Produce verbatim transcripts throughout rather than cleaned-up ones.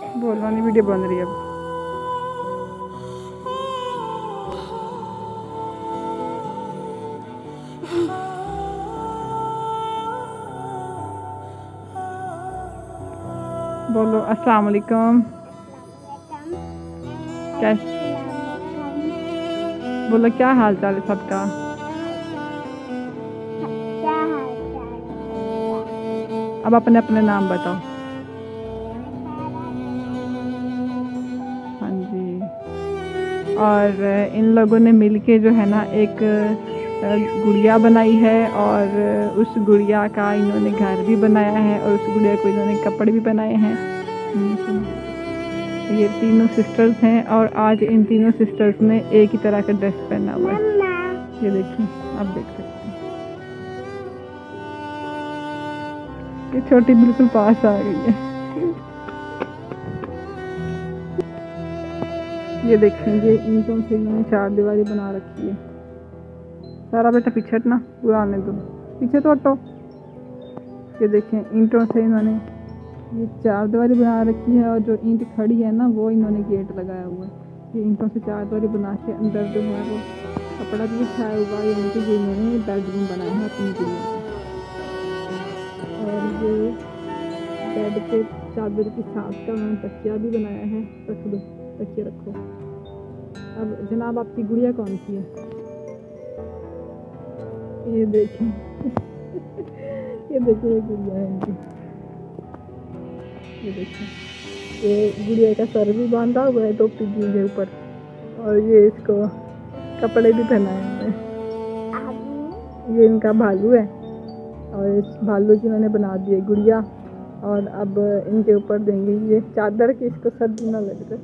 बोलो नहीं, वीडियो बन रही है अब। बोलो अस्सलाम वालेकुम। क्या बोलो, क्या हाल चाल है सबका? अब अपने अपने नाम बताओ। हाँ जी। और इन लोगों ने मिलके जो है ना एक गुड़िया बनाई है, और उस गुड़िया का इन्होंने घर भी बनाया है, और उस गुड़िया को इन्होंने कपड़े भी बनाए हैं। ये तीनों सिस्टर्स हैं, और आज इन तीनों सिस्टर्स ने एक ही तरह का ड्रेस पहना हुआ है। ये देखिए, आप देख सकते हैं। ये छोटी बिल्कुल पास आ गई है। ये देखेंगे, ईंटों से इन्होंने चार दीवारी बना रखी है। सारा बेटा पीछे हटना, पूरा आने दो, पीछे तो हटो। ये देखें, ईंटों से इन्होंने ये चार दीवारी बना रखी है, और जो ईंट खड़ी है ना वो इन्होंने गेट लगाया हुआ है। ये ईंटों से चार दीवारी बना के अंदर जो है वो कपड़ा भी बिछाया हुआ है, यानी कि ये इन्होंने बेडरूम बनाया है अपनी गुड़िया का। और ये बेड के चादर के साथ का उन्होंने तकिया भी बनाया है। रख दो, तकिया रखो। अब जनाब, आपकी गुड़िया कौन सी है? ये देखें। ये देखिए, ये गुड़िया है इनकी। ये देखिए, ये गुड़िया का सर भी बांधा हुआ है टोपी के ऊपर, और ये इसको कपड़े भी पहनाए हुए हैं। ये इनका भालू है, और इस भालू की मैंने बना दी है गुड़िया। और अब इनके ऊपर देंगे ये चादर कि इसको सर्दी ना लग जाए।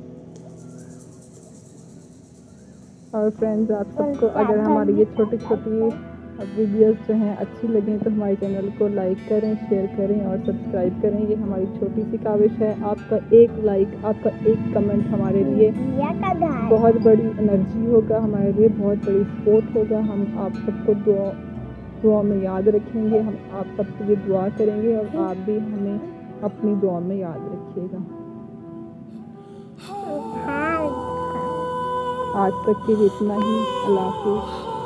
और फ्रेंड्स, आप सबको अगर हमारी ये छोटी छोटी वीडियोस जो हैं अच्छी लगें तो हमारे चैनल को लाइक करें, शेयर करें और सब्सक्राइब करें। ये हमारी छोटी सी काविश है। आपका एक लाइक, आपका एक कमेंट हमारे लिए बहुत बड़ी एनर्जी होगा, हमारे लिए बहुत बड़ी सपोर्ट होगा। हम आप सबको दुआ दुआ में याद रखेंगे, हम आप सबके लिए दुआ करेंगे, और आप भी हमें अपनी दुआ में याद रखिएगा। आज तक के लिए इतना ही। अल्लाह हाफ़िज़।